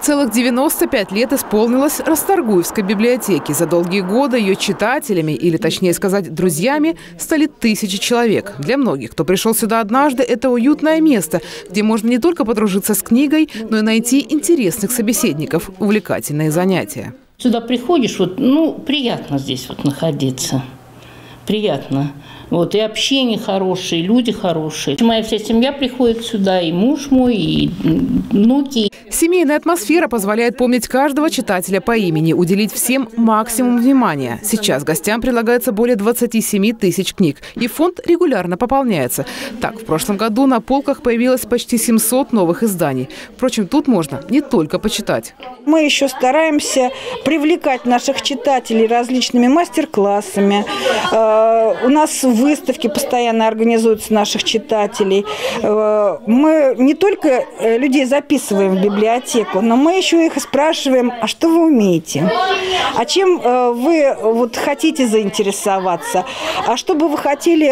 Целых 95 лет исполнилось Расторгуевской библиотеке. За долгие годы ее читателями, или точнее сказать, друзьями, стали тысячи человек. Для многих, кто пришел сюда однажды, это уютное место, где можно не только подружиться с книгой, но и найти интересных собеседников, увлекательные занятия. Сюда приходишь, приятно здесь находиться. Приятно. И общение хорошее, и люди хорошие. Моя вся семья приходит сюда, и муж мой, и внуки. Семейная атмосфера позволяет помнить каждого читателя по имени, уделить всем максимум внимания. Сейчас гостям предлагается более 27 тысяч книг, и фонд регулярно пополняется. Так, в прошлом году на полках появилось почти 700 новых изданий. Впрочем, тут можно не только почитать. Мы еще стараемся привлекать наших читателей различными мастер-классами. У нас выставки постоянно организуются наших читателей. Мы не только людей записываем в библиотеку, но мы еще их спрашиваем, а что вы умеете? А чем вы хотите заинтересоваться? А что бы вы хотели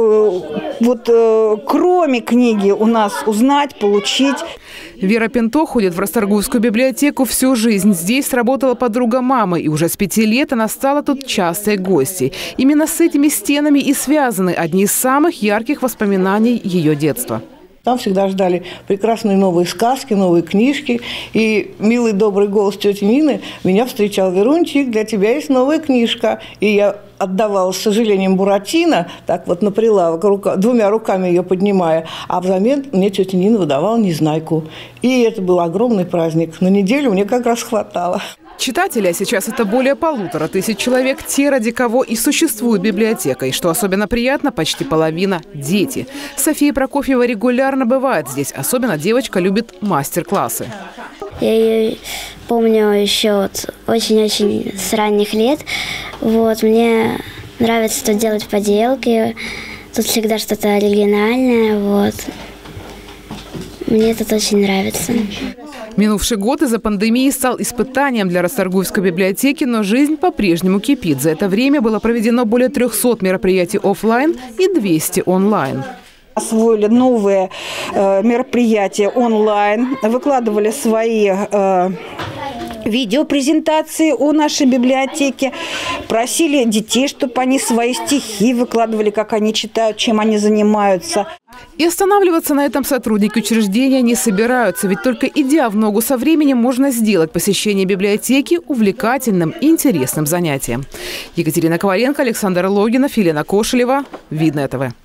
кроме книги у нас узнать, получить? Вера Пинто ходит в Расторгуевскую библиотеку всю жизнь. Здесь работала подруга мамы, и уже с 5 лет она стала тут частой гостьей. Именно с этими стенами и связаны одни из самых ярких воспоминаний ее детства. Там всегда ждали прекрасные новые сказки, новые книжки. И милый добрый голос тети Нины меня встречал: «Верунчик, для тебя есть новая книжка». И я отдавала, с сожалением, Буратино, так на прилавок, двумя руками ее поднимая. А взамен мне тетя Нина выдавала Незнайку. И это был огромный праздник. На неделю мне как раз хватало. Читатели, а сейчас это более 1500 человек, те, ради кого и существует библиотека. И что особенно приятно, почти половина – дети. София Прокофьева регулярно бывает здесь. Особенно девочка любит мастер-классы. Я ее помню еще очень-очень с ранних лет. Мне нравится тут делать поделки. Тут всегда что-то оригинальное. Мне тут очень нравится. Минувший год из-за пандемии стал испытанием для Расторгуевской библиотеки, но жизнь по-прежнему кипит. За это время было проведено более 300 мероприятий офлайн и 200 онлайн. Освоили новые мероприятия онлайн, выкладывали свои видеопрезентации о нашей библиотеке, просили детей, чтобы они свои стихи выкладывали, как они читают, чем они занимаются. И останавливаться на этом сотрудники учреждения не собираются, ведь только идя в ногу со временем, можно сделать посещение библиотеки увлекательным и интересным занятием. Екатерина Коваленко, Александр Логинов, Елена Кошелева. Видное ТВ.